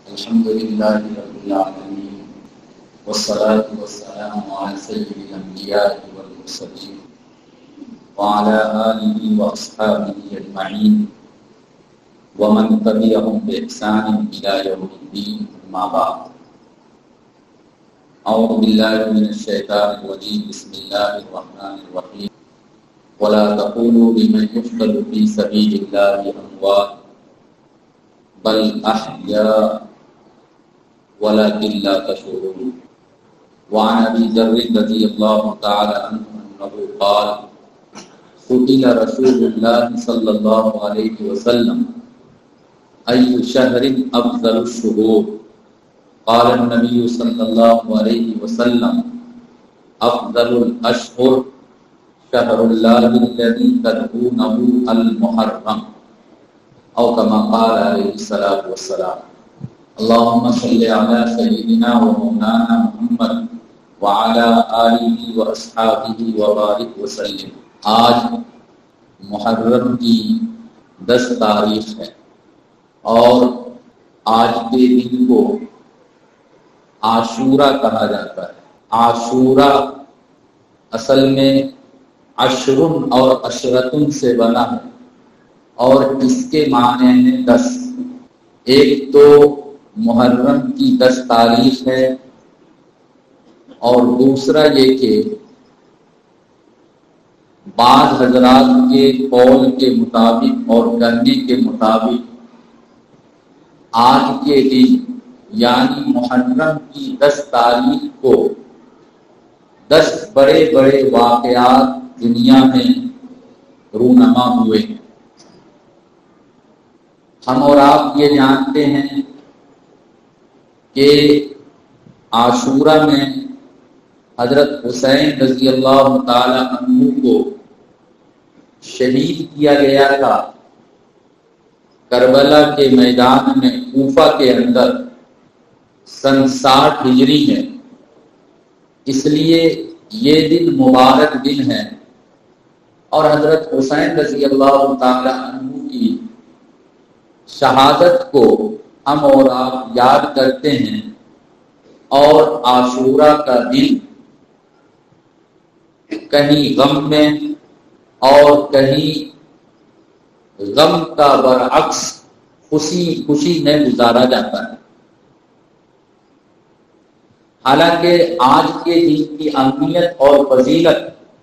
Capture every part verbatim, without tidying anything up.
الحمد لله رب العالمين والصلاة والسلام على سيد الأنبياء والمرسلين وعلى آله وأصحابه أجمعين ومن تبعهم بإحسان إلى يوم الدين. أما بعد، أعوذ بالله من الشيطان الرجيم. بسم الله الرحمن الرحيم. ولا تقولوا لمن يقتل في سبيل الله أموات بل أحياء ولكن لا تشعرون. وعن أبي ذر رضي الله تعالى عنه أنه قال: سئل رسول الله صلى الله عليه وسلم أي شهر أفضل الشهور؟ قال النبي صلى الله عليه وسلم: أفضل الأشهر شهر الله الذي تدعونه المحرم، أو كما قال عليه الصلاة والسلام. اللهم صل على سيدنا ومولانا محمد وعلى آله وأصحابه وبارك وسلم. آج محرم کی دس تاریخ ہے اور آج کے دن کو عاشورہ کہا جاتا ہے. عاشورہ اصل میں عشرن اور عشرتن سے بنا ہے اور اس کے معنی ہیں دس. ایک تو محرم کی دس تاریخ ہے اور دوسرا یہ کہ بعض حضرات کے قول کے مطابق اور کرنے کے مطابق آج کے دن یعنی محرم کی دس تاریخ کو دس بڑے بڑے واقعات دنیا میں رونما ہوئے ہیں. ہم اور آپ یہ جانتے ہیں کہ عاشورہ میں حضرت حسین رضی اللہ تعالی عنہ کو شہید کیا گیا تھا کربلا کے میدان میں کوفہ کے اندر سن ساٹھ ہجری میں. اس لیے یہ دن مبارک دن ہے اور حضرت حسین رضی اللہ تعالی عنہ کی شہادت کو ہم اور آپ یاد کرتے ہیں اور عاشورہ کا دن کہیں غم میں اور کہیں غم کا برعکس خوشی خوشی میں گزارا جاتا ہے. حالانکہ آج کے دن کی اہمیت اور فضیلت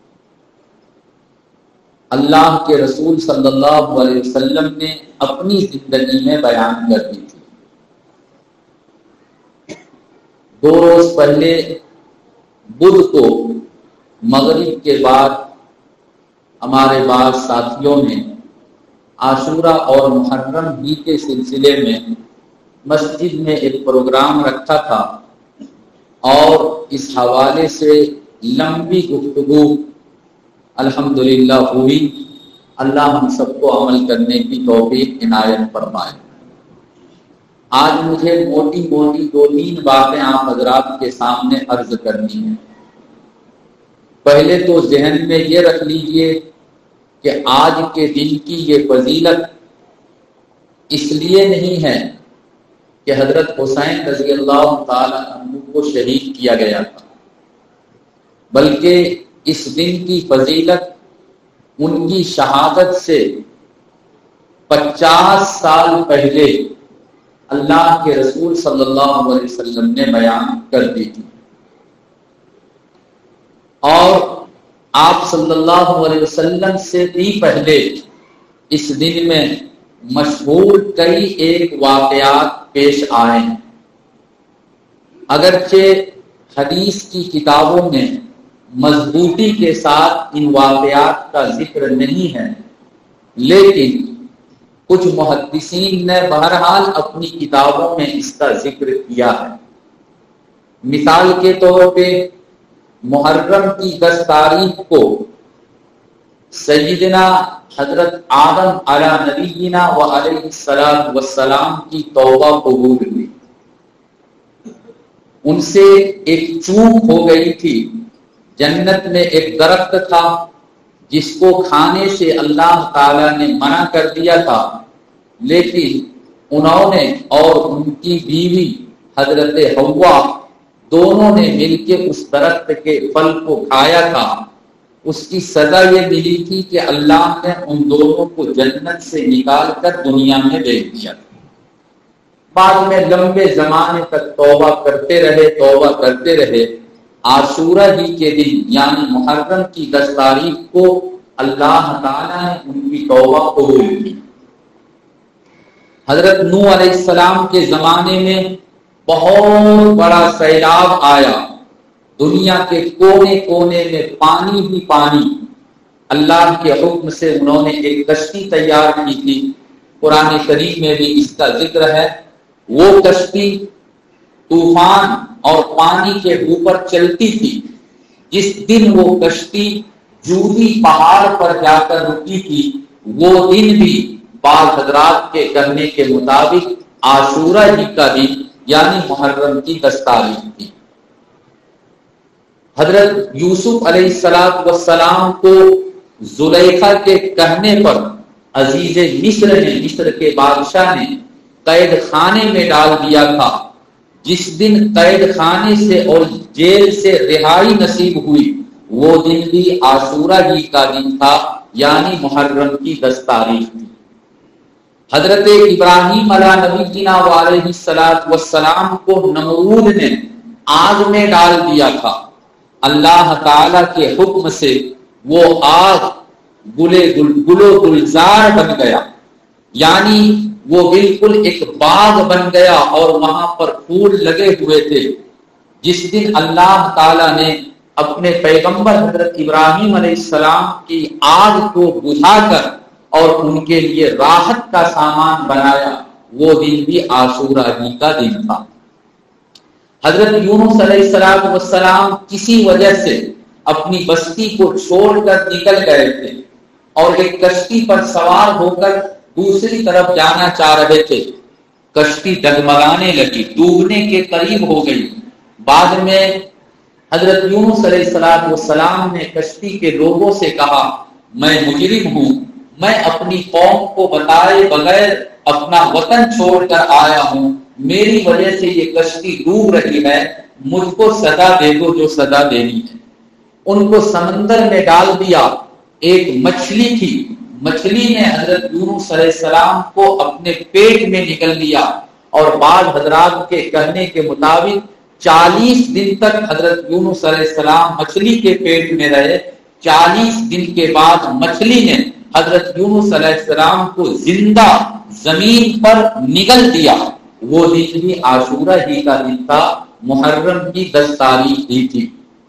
اللہ کے رسول صلی اللہ علیہ وسلم نے اپنی زندگی میں بیان کر دی تھی. دو روز پہلے بدھ کو مغرب کے بعد ہمارے بعض ساتھیوں نے عاشورہ اور محرم ہی کے سلسلے میں مسجد میں ایک پروگرام رکھا تھا اور اس حوالے سے لمبی گفتگو الحمدللہ ہوئی. اللہ ہم سب کو عمل کرنے کی توفیق عنایت فرمائے. آج مجھے موٹی موٹی دو تین باتیں آپ حضرات کے سامنے عرض کرنی ہیں. پہلے تو ذہن میں یہ رکھ لیجئے کہ آج کے دن کی یہ فضیلت اس لیے نہیں ہے کہ حضرت حسین رضی اللہ تعالی عنہ کو شہید کیا گیا تھا، بلکہ اس دن کی فضیلت ان کی شہادت سے پچاس سال پہلے اللہ کے رسول صلی اللہ علیہ وسلم نے بیان کر دی تھی. اور آپ صلی اللہ علیہ وسلم سے بھی پہلے اس دن میں مشہور کئی ایک واقعات پیش آئے ہیں. اگرچہ حدیث کی کتابوں میں مضبوطی کے ساتھ ان واقعات کا ذکر نہیں ہے، لیکن کچھ محدثین نے بہرحال اپنی کتابوں میں اس کا ذکر کیا ہے. مثال کے طور پہ محرم کی دس تاریخ کو سیدنا حضرت آدم علی نبینا و علیہ السلام والسلام کی توبہ قبول ہوئی. ان سے ایک چوک ہو گئی تھی. جنت میں ایک درخت تھا جس کو کھانے سے اللہ تعالی نے منع کر دیا تھا، لیکن انہوں نے اور ان کی بیوی حضرت حوا دونوں نے مل کے اس درخت کے پھل کو کھایا تھا، اس کی سزا یہ ملی تھی کہ اللہ نے ان دونوں کو جنت سے نکال کر دنیا میں بھیج دیا تھا۔ بعد میں لمبے زمانے تک توبہ کرتے رہے توبہ کرتے رہے عاشورہ ہی کے دن یعنی محرم کی دس تاریخ کو اللہ تعالیٰ نے ان کی توبہ قبول کی۔ حضرت نوح علیہ السلام کے زمانے میں بہت بڑا سیلاب آیا، دنیا کے کونے کونے میں پانی ہی پانی۔ اللہ کے حکم سے انہوں نے ایک کشتی تیار کی تھی، قرآن کریم میں بھی اس کا ذکر ہے۔ وہ کشتی طوفان اور پانی کے اوپر چلتی تھی۔ جس دن وہ کشتی جودی پہاڑ پر جا کر رکی تھی، وہ دن بھی بعض حضرات کے کہنے کے مطابق عاشورہ ہی کا دن یعنی محرم کی دس تاریخ تھی۔ حضرت یوسف علیہ السلام والسلام کو زلیخا کے کہنے پر عزیز مصر نے مصر کے بادشاہ نے قید خانے میں ڈال دیا تھا۔ جس دن قید خانے سے اور جیل سے رہائی نصیب ہوئی، وہ دن بھی عاشورہ ہی کا دن تھا یعنی محرم کی دس تاریخ تھی۔ حضرت ابراہیم علیہ نبی جینا علیہ السلام کو نمرود نے آگ میں ڈال دیا تھا۔ اللہ تعالی کے حکم سے وہ آگ گلے گل گلو گلزار بن گیا، یعنی وہ بالکل ایک باغ بن گیا اور وہاں پر پھول لگے ہوئے تھے۔ جس دن اللہ تعالی نے اپنے پیغمبر حضرت ابراہیم علیہ السلام کی آگ کو بجھا کر اور ان کے لیے راحت کا سامان بنایا، وہ دن بھی عاشورہ ہی کا دن تھا۔ حضرت یونس علیہ السلام کسی وجہ سے اپنی بستی کو چھوڑ کر نکل گئے تھے اور ایک کشتی پر سوار ہو کر دوسری طرف جانا چاہ رہے تھے۔ کشتی ڈگمگانے لگی، ڈوبنے کے قریب ہو گئی۔ بعد میں حضرت یونس علیہ السلام نے کشتی کے لوگوں سے کہا، میں مجرم ہوں، میں اپنی قوم کو بتائے بغیر اپنا وطن چھوڑ کر آیا ہوں، میری وجہ سے یہ کشتی ڈوب رہی ہے، مجھ کو سزا دے دو جو سزا دینی ہے۔ ان کو سمندر میں ڈال دیا۔ ایک مچھلی تھی، مچھلی نے حضرت یونس علیہ السلام کو اپنے پیٹ میں نکل لیا، اور بعض حضرات کے کہنے کے مطابق چالیس دن تک حضرت یونس علیہ السلام مچھلی کے پیٹ میں رہے۔ چالیس دن کے بعد مچھلی نے حضرت یونس علیہ السلام کو زندہ زمین پر نگل دیا۔ وہ دن بھی عاشورہ ہی کا دن تھا، محرم کی دس تاریخ ہی تھی۔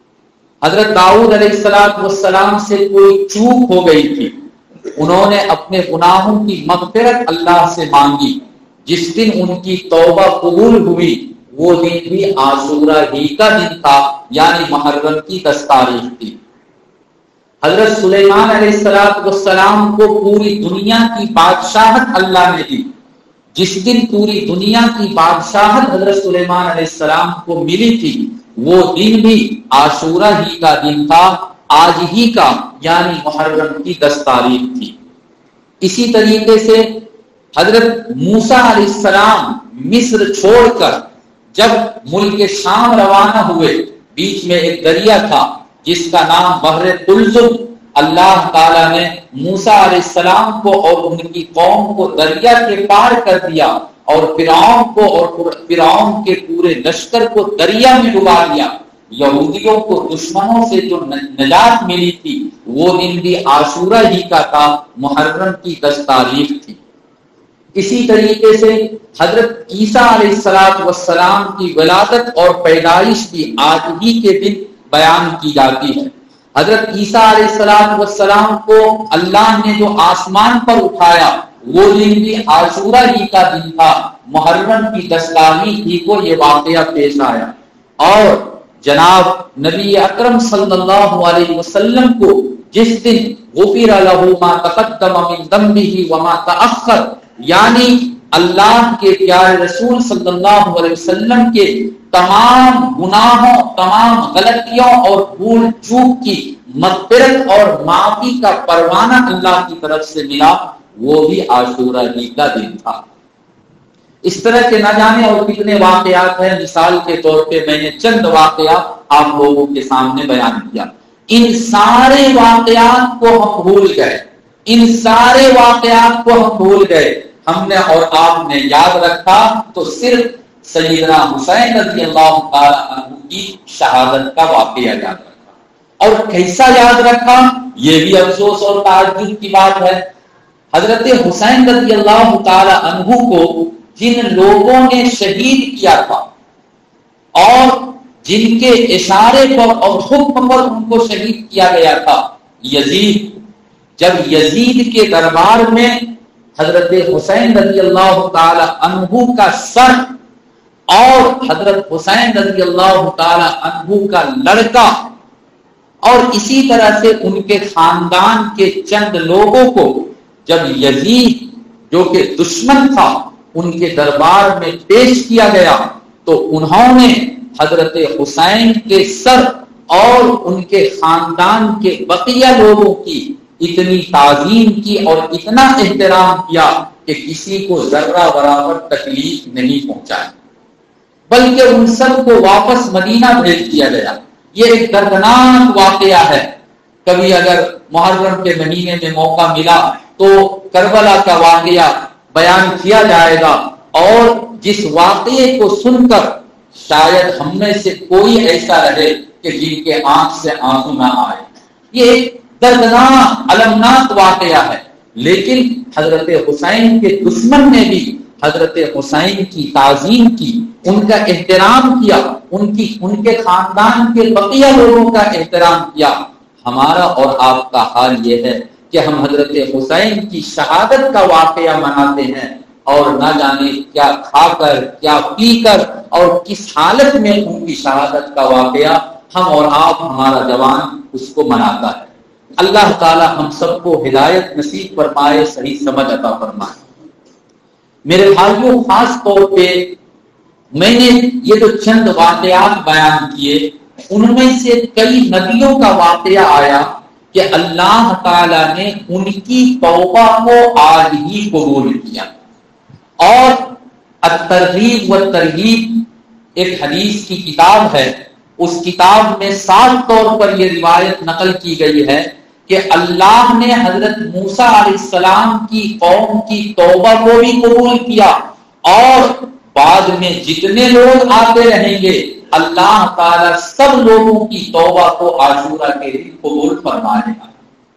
حضرت داؤد علیہ السلام سے کوئی چوک ہو گئی تھی، انہوں نے اپنے گناہوں کی مغفرت اللہ سے مانگی۔ جس دن ان کی توبہ قبول ہوئی، وہ دن بھی عاشورہ ہی کا دن تھا یعنی محرم کی دس تاریخ تھی۔ حضرت سلیمان علیہ السلام کو پوری دنیا کی بادشاہت اللہ نے دی۔ جس دن پوری دنیا کی بادشاہت حضرت سلیمان علیہ السلام کو ملی تھی، وہ دن بھی عاشورہ ہی کا دن تھا، آج ہی کا یعنی محرم کی دس تاریخ تھی۔ اسی طریقے سے حضرت موسیٰ علیہ السلام مصر چھوڑ کر جب ملک شام روانہ ہوئے، بیچ میں ایک دریا تھا جس کا نام بحر قلزم۔ اللہ تعالیٰ نے موسیٰ علیہ السلام کو اور ان کی قوم کو دریا کے پار کر دیا، اور فرعون کو اور فرعون کے پورے لشکر کو دریا میں ڈبا دیا۔ یہودیوں کو دشمنوں سے جو نجات ملی تھی، وہ دن بھی عاشورہ ہی کا تھا، محرم کی دس تاریخ تھی۔ اسی طریقے سے حضرت عیسیٰ علیہ السلام کی ولادت اور پیدائش بھی آج ہی کے دن بیان کی جاتی ہے۔ حضرت عیسیٰ علیہ السلام کو اللہ نے جو آسمان پر اٹھایا، وہ دن بھی عاشورہ ہی کا دن تھا، محرم کی دس تاریخ ہی کو یہ واقعہ پیش آیا۔ اور جناب نبی اکرم صلی اللہ علیہ وسلم کو جس دن غفر لہ ما تقدم من ذنبہ وما تأخر، یعنی اللہ کے پیارے رسول صلی اللہ علیہ وسلم کے تمام گناہوں، تمام غلطیوں اور بھول چوک کی مغفرت اور معافی کا پروانہ اللہ کی طرف سے ملا، وہ بھی عاشورہ ہی کا دن تھا۔ اس طرح کے نہ جانے اور کتنے واقعات ہیں. مثال کے طور پہ میں نے چند واقعات آپ لوگوں کے سامنے بیان کیا. ان سارے واقعات کو ہم بھول گئے, ان سارے واقعات کو ہم بھول گئے. ہم نے اور آپ نے یاد رکھا تو صرف سیدنا حسین رضی اللہ تعالی عنہ کی شہادت کا واقعہ یاد رکھا. اور کیسا یاد رکھا, یہ بھی افسوس اور تعجب کی بات ہے. حضرت حسین رضی اللہ تعالی عنہ کو جن لوگوں نے شہید کیا تھا اور جن کے اشارے پر اور حکم پر ان کو شہید کیا گیا تھا, یزید, جب یزید کے دربار میں حضرت حسین رضی اللہ تعالی عنہ کا سر اور حضرت حسین رضی اللہ تعالی عنہ کا لڑکا اور اسی طرح سے ان کے خاندان کے چند لوگوں کو جب یزید جو کہ دشمن تھا ان کے دربار میں پیش کیا گیا تو انہوں نے حضرت حسین کے سر اور ان کے خاندان کے بقیہ لوگوں کی اتنی تعظیم کی اور اتنا احترام کیا کہ کسی کو ذرہ برابر تکلیف نہیں پہنچائی, بلکہ ان سب کو واپس مدینہ بھیج دیا گیا. یہ ایک دردناک واقعہ ہے. کبھی اگر محرم کے مہینے میں موقع ملا تو کربلا کا واقعہ بیان کیا جائے گا, اور جس واقعے کو سن کر شاید ہم میں سے کوئی ایسا رہے کہ جن کے آنکھ سے آنسو نہ آئے. یہ ایک دردناک المناک واقعہ ہے, لیکن حضرت حسین کے دشمن نے بھی حضرت حسین کی تعظیم کی, ان کا احترام کیا, ان کی ان کے خاندان کے بقیہ لوگوں کا احترام کیا. ہمارا اور آپ کا حال یہ ہے کہ ہم حضرت حسین کی شہادت کا واقعہ مناتے ہیں اور نہ جانے کیا کھا کر, کیا پی کر اور کس حالت میں ان کی شہادت کا واقعہ ہم اور آپ, ہمارا جوان اس کو مناتا ہے. اللہ تعالی ہم سب کو ہدایت نصیب فرمائے, صحیح سمجھ عطا فرمائے. میرے بھائیوں, خاص طور پہ میں نے یہ جو چند واقعات بیان کیے ان میں سے کئی نبیوں کا واقعہ آیا کہ اللہ تعالی نے ان کی توبہ کو آج ہی قبول کیا. اور الترغیب والترہیب ایک حدیث کی کتاب ہے, اس کتاب میں صاف طور پر یہ روایت نقل کی گئی ہے کہ اللہ نے حضرت موسیٰ علیہ السلام کی قوم کی توبہ کو بھی قبول کیا, اور بعد میں جتنے لوگ آتے رہیں گے اللہ تعالیٰ سب لوگوں کی توبہ کو عاشورہ کے دن قبول فرمائے گا.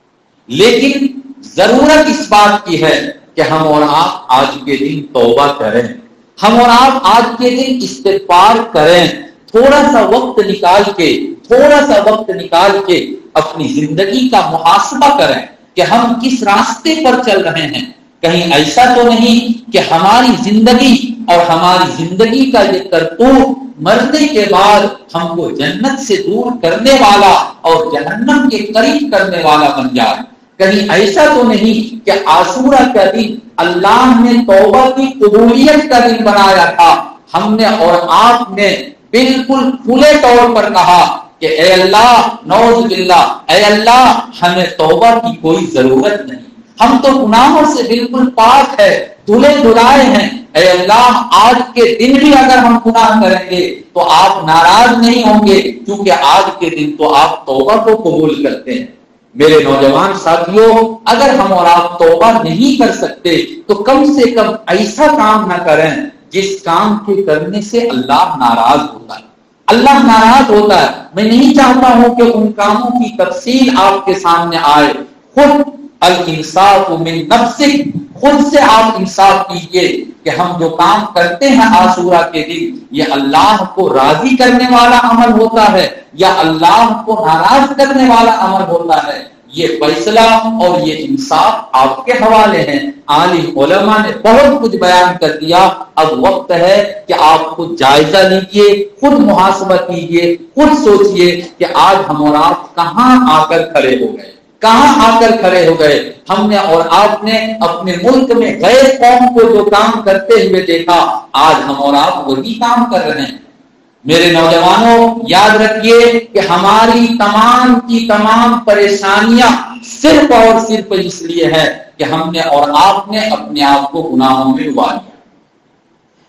لیکن ضرورت اس بات کی ہے کہ ہم اور آپ آج کے دن توبہ کریں, ہم اور آپ آج کے دن استغفار کریں, تھوڑا سا وقت نکال کے تھوڑا سا وقت نکال کے اپنی زندگی کا محاسبہ کریں کہ ہم کس راستے پر چل رہے ہیں. کہیں ایسا تو نہیں کہ ہماری زندگی اور ہماری زندگی کا یہ کرتوت مرنے کے بعد ہم کو جنت سے دور کرنے والا اور جہنم کے قریب کرنے والا بن جائے. کہیں ایسا تو نہیں کہ عاشورہ کا دن اللہ نے توبہ کی قبولیت کا دن بنایا تھا, ہم نے اور آپ نے بالکل کھلے طور پر کہا کہ اے اللہ نعوذ باللہ, اے اللہ ہمیں توبہ کی کوئی ضرورت نہیں, ہم تو گناہوں سے بالکل پاک ہے, دھلے دھلائے ہیں. اے اللہ آج کے دن بھی اگر ہم گناہ کریں گے تو آپ ناراض نہیں ہوں گے, کیونکہ آج کے دن تو آپ توبہ کو قبول کرتے ہیں. میرے نوجوان ساتھیوں, اگر ہم اور آپ توبہ نہیں کر سکتے تو کم سے کم ایسا کام نہ کریں جس کام کے کرنے سے اللہ ناراض ہوتا ہے. اللہ ناراض ہوتا ہے. میں نہیں چاہتا ہوں کہ ان کاموں کی تفصیل آپ کے سامنے آئے. خود الانصاف من نفسک, خود سے آپ انصاف کیجئے کہ ہم جو کام کرتے ہیں عاشورہ کے دن یہ اللہ کو راضی کرنے والا عمل ہوتا ہے یا اللہ کو ناراض کرنے والا عمل ہوتا ہے. یہ فیصلہ اور یہ انصاف آپ کے حوالے ہیں. عالم علماء نے بہت کچھ بیان کر دیا, اب وقت ہے کہ آپ خود جائزہ لیجئے, خود محاسبہ کیجئے, خود سوچئے کہ آج ہم اور آپ کہاں آ کر کھڑے ہو گئے, کہاں آ کر کھڑے ہو گئے. ہم نے اور آپ نے اپنے ملک میں غیر قوم کو جو کام کرتے ہوئے دیکھا, آج ہم اور آپ وہی کام کر رہے ہیں. میرے نوجوانوں, یاد رکھیے کہ ہماری تمام کی تمام پریشانیاں صرف اور صرف اس لیے ہے کہ ہم نے اور آپ نے اپنے آپ کو گناہوں میں ڈبا لیا.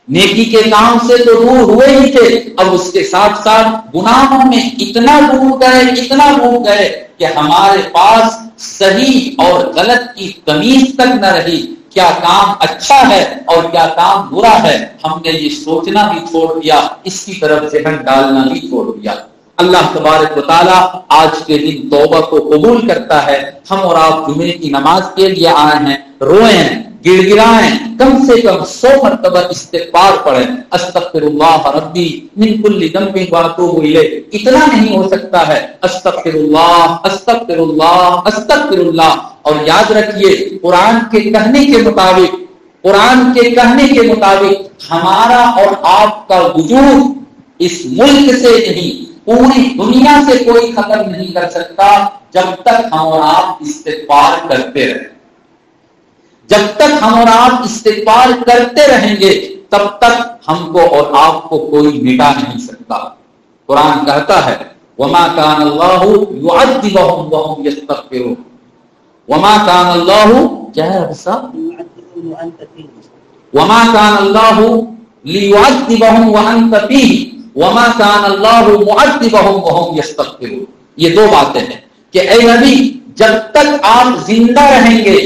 نیکی کے کام سے تو دور ہوئے ہی تھے، اب اس کے ساتھ ساتھ گناہوں میں اتنا ڈوب گئے اتنا ڈوب گئے کہ ہمارے پاس صحیح اور غلط کی تمیز تک نہ رہی، کیا کام اچھا ہے اور کیا کام برا ہے ہم نے یہ سوچنا بھی چھوڑ دیا، اس کی طرف ذہن ڈالنا بھی چھوڑ دیا۔ اللہ تبارک و تعالیٰ آج کے دن توبہ کو قبول کرتا ہے۔ ہم اور آپ جمعے کی نماز کے لیے آئے ہیں، روئیں، گڑ گڑائیں، کم سے کم سو مرتبہ استغفار پڑھیں، استغفر اللہ ربی من کل ذنب واتوب الیہ، اتنا نہیں ہو سکتا ہے، استغفر اللہ استغفر اللہ استغفر اللہ۔ اور یاد رکھیے قرآن کے کہنے کے مطابق قرآن کے کہنے کے مطابق ہمارا اور آپ کا وجود اس ملک سے نہیں پوری دنیا سے کوئی ختم نہیں کر سکتا جب تک ہم اور آپ استغفار کرتے رہیں۔ جب تک ہم اور آپ استغفار کرتے رہیں گے تب تک ہم کو اور آپ کو کوئی مٹا نہیں سکتا۔ قرآن کہتا ہے وما كان الله يعذبهم وهم يستغفرون، وما كان الله کیا ہے وما كان الله ليعذبهم وانت فيه وما كان الله معذبهم وهم يستغفرون۔ یہ دو باتیں ہیں کہ اے نبی جب تک آپ زندہ رہیں گے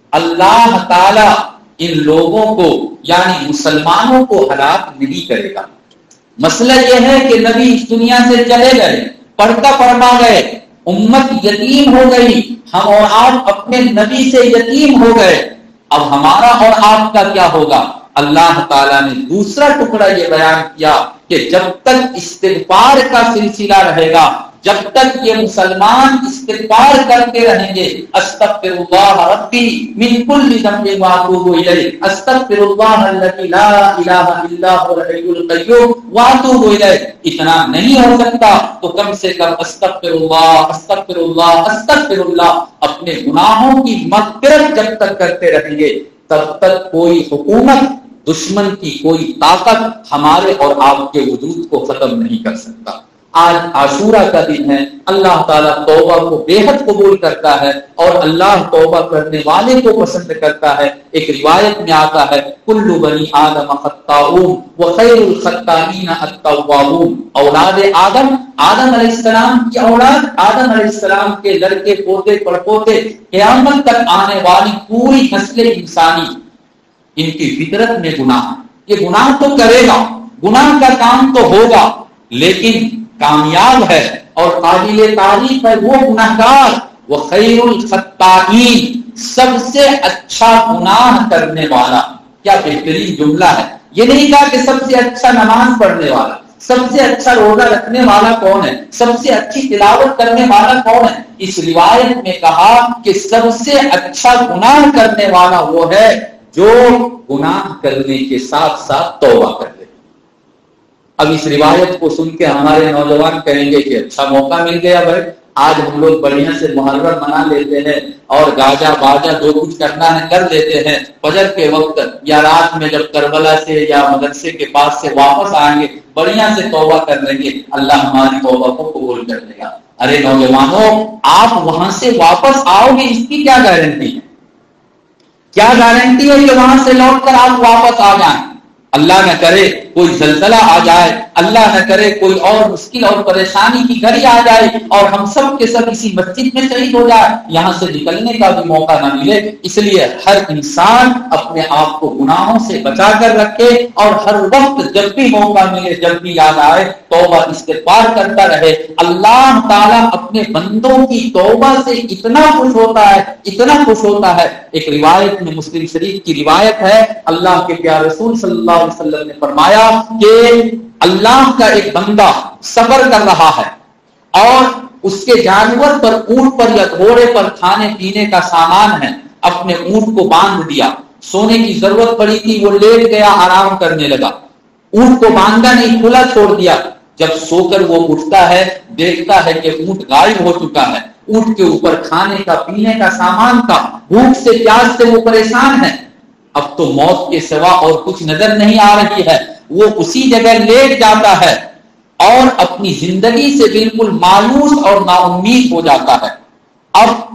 اللہ تعالی ان لوگوں کو یعنی مسلمانوں کو ہلاک نہیں کرے گا۔ مسئلہ یہ ہے کہ نبی اس دنیا سے چلے گئے، پڑھتا پڑھا گئے، امت یتیم ہو گئی، ہم اور آپ اپنے نبی سے یتیم ہو گئے، اب ہمارا اور آپ کا کیا ہوگا؟ اللہ تعالیٰ نے دوسرا ٹکڑا یہ بیان کیا کہ جب تک استغفار کا سلسلہ رہے گا، جب تک یہ مسلمان استغفار کرتے رہیں گے، استغفر اللہ ربی من کل ذنب واتوب الیہ، استغفر اللہ الذی لا الہ الا هو الحی القیوم واتوب الیہ، اتنا نہیں ہو سکتا تو کم سے کم استغفر اللہ استغفر اللہ استغفر اللہ، اپنے گناہوں کی مغفرت جب تک کرتے رہیں گے تب تک کوئی حکومت، دشمن کی کوئی طاقت ہمارے اور آپ کے وجود کو ختم نہیں کر سکتا۔ آج عاشورہ کا دن ہے، اللہ تعالیٰ توبہ کو بے حد قبول کرتا ہے اور اللہ توبہ کرنے والے کو پسند کرتا ہے۔ ایک روایت میں آتا ہے کل بنی آدم خطاؤون وخیر الخطائین التوابون، اولاد آدم آدم علیہ السلام کی اولاد آدم علیہ السلام کے لڑکے پوتے پڑپوتے قیامت تک آنے والی پوری نسل انسانی، ان کی فطرت میں گناہ، یہ گناہ تو کرے گا، گناہ کا کام تو ہوگا، لیکن کامیاب ہے اور قابل تعریف ہے وہ گناہگار، وہ خیر الخطائین، سب سے اچھا گناہ کرنے والا۔ کیا بہترین جملہ ہے، یہ نہیں کہا کہ سب سے اچھا نماز پڑھنے والا، سب سے اچھا روزہ رکھنے والا کون ہے، سب سے اچھی تلاوت کرنے والا کون ہے، اس روایت میں کہا کہ سب سے اچھا گناہ کرنے والا وہ ہے جو گناہ کرنے کے ساتھ ساتھ توبہ کر لے۔ اب اس روایت کو سن کے ہمارے نوجوان کہیں گے کہ اچھا موقع مل گیا بھائی، آج ہم لوگ بڑھیا سے محرم منا لیتے ہیں اور گاجا باجا جو کچھ کرنا ہے کر لیتے ہیں، فجر کے وقت یا رات میں جب کربلا سے یا مدرسے کے پاس سے واپس آئیں گے بڑھیا سے توبہ کر لیں گے، اللہ ہماری توبہ کو قبول کر لے گا۔ ارے نوجوانوں، آپ وہاں سے واپس آؤ گے اس کی کیا گارنٹی ہے؟ کیا گارنٹی ہے کہ وہاں سے لوٹ کر آپ واپس آ جائیں؟ اللہ نہ کرے کوئی زلزلہ آ جائے، اللہ نہ کرے کوئی اور مشکل اور پریشانی کی گھڑی آ جائے اور ہم سب کے سب اسی مسجد میں شہید ہو جائے، یہاں سے نکلنے کا بھی موقع نہ ملے۔ اس لیے ہر انسان اپنے آپ کو گناہوں سے بچا کر رکھے اور ہر وقت جب بھی موقع ملے، جب بھی یاد آئے، توبہ استغفار کرتا رہے۔ اللہ تعالیٰ اپنے بندوں کی توبہ سے اتنا خوش ہوتا ہے، اتنا خوش ہوتا ہے۔ ایک روایت میں مسلم شریف کی روایت ہے، اللہ کے پیارے رسول صلی اللہ علیہ وسلم نے فرمایا کہ اللہ کا ایک بندہ سفر کر رہا ہے اور اس کے جانور پر، اونٹ پر یا گھوڑے پر کھانے پینے کا سامان ہے، اپنے اونٹ کو باندھ دیا، سونے کی ضرورت پڑی تھی، وہ لیٹ گیا، آرام کرنے لگا، اونٹ کو باندھا نہیں، کھلا چھوڑ دیا۔ جب سو کر وہ اٹھتا ہے دیکھتا ہے کہ اونٹ غائب ہو چکا ہے، اونٹ کے اوپر کھانے کا پینے کا سامان تھا، بھوک سے پیاس سے وہ پریشان ہے، اب تو موت کے سوا اور کچھ نظر نہیں آ رہی ہے، وہ اسی جگہ لیٹ جاتا ہے اور اپنی زندگی سے بالکل مایوس اور نا امید ہو جاتا ہے۔ اب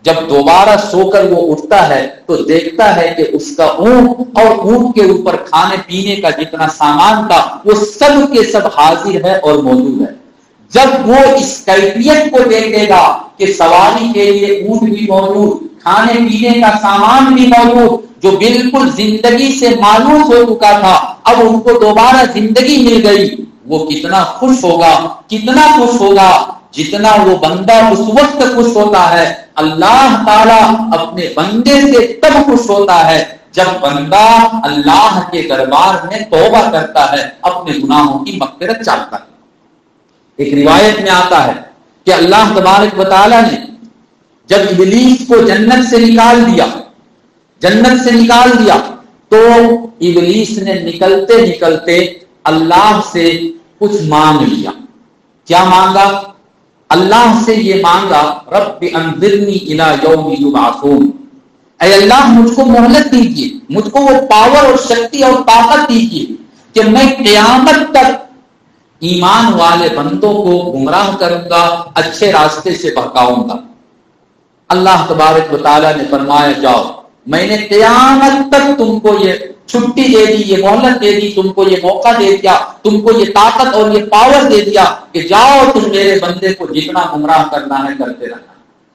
جب دوبارہ سو کر وہ اٹھتا ہے تو دیکھتا ہے کہ اس کا اونٹ اور اونٹ کے اوپر کھانے پینے کا جتنا سامان تھا وہ سب کے سب حاضر ہے اور موجود ہے۔ جب وہ اس کیفیت کو دیکھے گا کہ سواری کے لیے اونٹ بھی موجود، کھانے پینے کا سامان بھی موجود، جو بالکل زندگی سے معلوم ہو چکا تھا، اب ان کو دوبارہ زندگی مل گئی، وہ کتنا خوش ہوگا، کتنا خوش ہوگا جتنا وہ بندہ اس وقت خوش ہوتا ہے۔ اللہ تعالیٰ اپنے بندے سے تب خوش ہوتا ہے جب بندہ اللہ کے دربار میں توبہ کرتا ہے، اپنے گناہوں کی مغفرت چاہتا ہے۔ ایک روایت میں آتا ہے کہ اللہ تبارک و تعالیٰ نے جب ابلیس کو جنت سے نکال دیا جنت سے نکال دیا تو ابلیس نے نکلتے نکلتے اللہ سے کچھ مانگ لیا۔ کیا مانگا؟ اللہ سے یہ مانگا، رب انظرنی الی یوم یبعثون، اے اللہ مجھ کو مہلت دیجیے، مجھ کو وہ پاور اور شکتی اور طاقت دیجیے کہ میں قیامت تک ایمان والے بندوں کو گمراہ کروں گا، اچھے راستے سے بہکاؤں گا۔ اللہ تبارک و تعالیٰ نے فرمایا جاؤ، میں نے قیامت تک تم کو یہ چھٹی دے دی، یہ مہلت دے دی، تم کو یہ موقع دے دیا، تم کو یہ طاقت اور یہ پاور دے دیا کہ جاؤ تم میرے بندے کو جتنا گمراہ کرنا ہے کرتے رہنا۔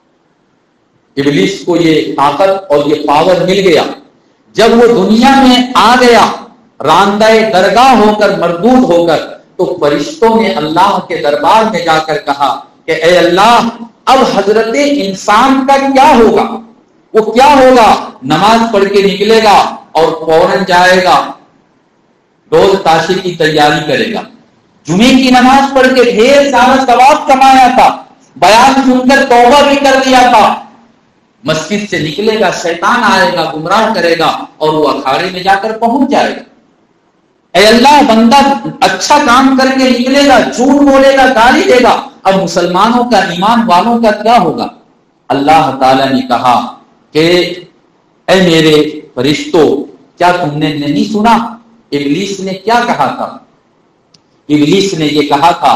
ابلیس کو یہ طاقت اور یہ پاور مل گیا۔ جب وہ دنیا میں آ گیا راندہ درگاہ ہو کر، مردود ہو کر، تو فرشتوں نے اللہ کے دربار میں جا کر کہا کہ اے اللہ اب حضرت انسان کا کیا ہوگا؟ وہ کیا ہوگا؟ نماز پڑھ کے نکلے گا اور فوراً جائے گا ڈول تاشے کی تیاری کرے گا، جمعے کی نماز پڑھ کے ڈھیر سارا ثواب کمایا تھا، بیان سن کر توبہ بھی کر لیا تھا، مسجد سے نکلے گا، شیطان آئے گا، گمراہ کرے گا اور وہ اکھاڑے میں جا کر پہنچ جائے گا۔ اے اللہ بندہ اچھا کام کر کے نکلے گا، جھوٹ بولے گا، گالی دے گا، اب مسلمانوں کا، ایمان والوں کا کیا ہوگا؟ اللہ تعالیٰ نے کہا کہ اے میرے فرشتوں، کیا تم نے نہیں سنا ابلیس نے کیا کہا تھا؟ ابلیس نے یہ کہا تھا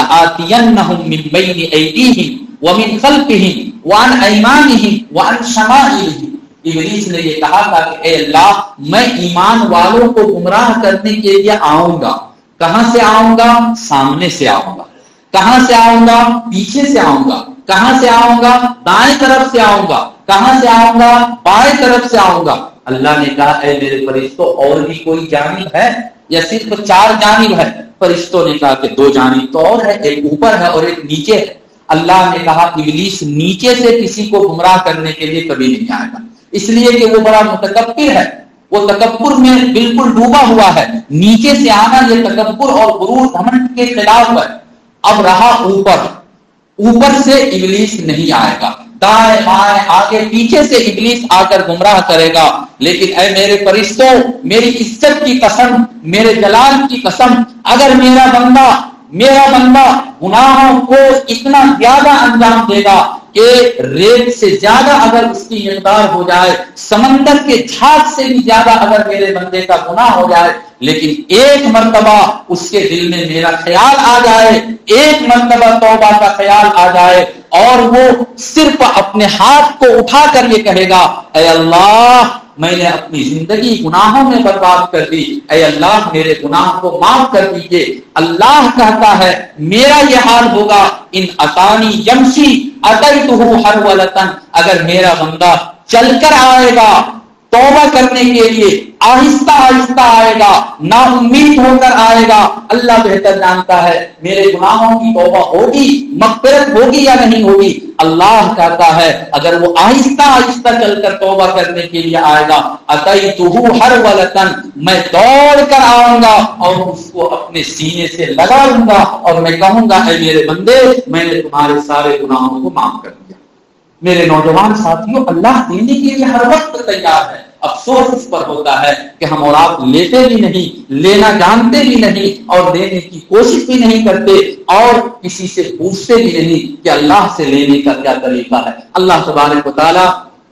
لآتینہم من بین ایدیہم ومن خلفہم وعن ایمانہم وعن شمائلہم۔ ابلیس نے یہ کہا تھا کہ اے اللہ میں ایمان والوں کو گمراہ کرنے کے لیے آؤں گا۔ کہاں سے آؤں گا؟ سامنے سے آؤں گا۔ کہاں سے آؤں گا؟ پیچھے سے آؤں گا۔ کہاں سے آؤں گا؟ دائیں طرف سے آؤں گا۔ کہاں سے آؤں گا؟ بائیں طرف سے آؤں گا۔ اللہ نے کہا اے میرے فرشتوں اور بھی کوئی جانب ہے یا صرف چار جانب ہے؟ فرشتوں نے کہا کہ دو جانب تو اور ہے، ایک اوپر ہے اور ایک نیچے ہے۔ اللہ نے کہا ابلیس نیچے سے کسی کو گمراہ کرنے کے لیے کبھی نہیں آئے گا، اس لیے کہ وہ بڑا متکبر ہے، وہ تکبر میں بالکل ڈوبا ہوا ہے۔ نیچے سے آنا یہ تکبر اور غرور گھمنڈ کے خلاف ہے۔ اب رہا اوپر، اوپر سے ابلیس نہیں آئے گا، دائیں بائیں آگے پیچھے سے ابلیس آ کر گمراہ کرے گا۔ لیکن اے میرے فرشتوں، میری عزت کی قسم، میرے جلال کی قسم، اگر میرا بندہ میرا بندہ گناہوں کو اتنا زیادہ انجام دے گا کہ ریت سے زیادہ اگر اس کی مقدار ہو جائے، سمندر کے جھاگ سے بھی زیادہ اگر میرے بندے کا گناہ ہو جائے، لیکن ایک مرتبہ اس کے دل میں میرا خیال آ جائے، ایک مرتبہ توبہ کا خیال آ جائے اور وہ صرف اپنے ہاتھ کو اٹھا کر یہ کہے گا اے اللہ میں نے اپنی زندگی گناہوں میں برباد کر دی، اے اللہ میرے گناہ کو معاف کر دیجئے، اللہ کہتا ہے میرا یہ حال ہوگا ان اتانی یمشی اتیتہ ہرولۃ، اگر میرا بندہ چل کر آئے گا توبہ کرنے کے لیے، آہستہ آہستہ آئے گا، نا امید ہو کر آئے گا، اللہ بہتر جانتا ہے میرے گناہوں کی توبہ ہوگی، مغفرت ہوگی یا نہیں ہوگی۔ اللہ کہتا ہے اگر وہ آہستہ آہستہ چل کر توبہ کرنے کے لیے آئے گا، اتیتہ ہرولۃ، میں دوڑ کر آؤں گا اور اس کو اپنے سینے سے لگا لوں گا اور میں کہوں گا اے میرے بندے میں نے تمہارے سارے گناہوں کو معاف کر دیا۔ میرے نوجوان ساتھیوں، اللہ دینے کے لیے ہر وقت تیار ہے، افسوس اس پر ہوتا ہے کہ ہم اور آپ لیتے بھی نہیں، لینا جانتے بھی نہیں اور دینے کی کوشش بھی نہیں کرتے اور کسی سے پوچھتے بھی نہیں کہ اللہ سے لینے کا کیا طریقہ ہے۔ اللہ تبارک و تعالیٰ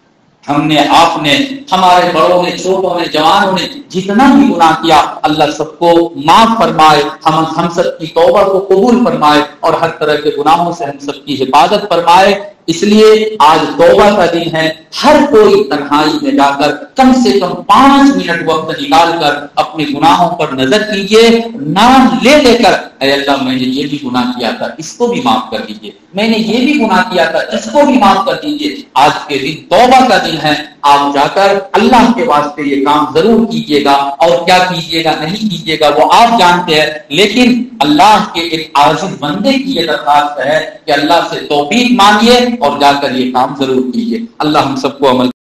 ہم نے، آپ نے، ہمارے بڑوں نے، چھوٹوں نے، جوانوں نے جتنا بھی گناہ کیا، اللہ سب کو معاف فرمائے، ہم ہم سب کی توبہ کو قبول فرمائے اور ہر طرح کے گناہوں سے ہم سب کی حفاظت فرمائے۔ اس لیے آج توبہ کا دن ہے، ہر کوئی تنہائی میں جا کر کم سے کم پانچ منٹ وقت نکال کر اپنے گناہوں پر نظر کیجیے، نام لے لے کر، اے اللہ میں نے یہ بھی گناہ کیا تھا، اس کو بھی معاف کر دیجیے، میں نے یہ بھی گناہ کیا تھا، اس کو بھی معاف کر دیجیے۔ آج کے دن توبہ کا دن ہے، آپ جا کر اللہ کے واسطے یہ کام ضرور کیجیے گا، اور کیا کیجیے گا نہیں کیجیے گا وہ آپ جانتے ہیں، لیکن اللہ کے ایک عاجز بندے کی یہ درخواست ہے کہ اللہ سے توفیق مانگیے اور جا کر یہ کام ضرور کیجیے۔ اللہ ہم سب کو عمل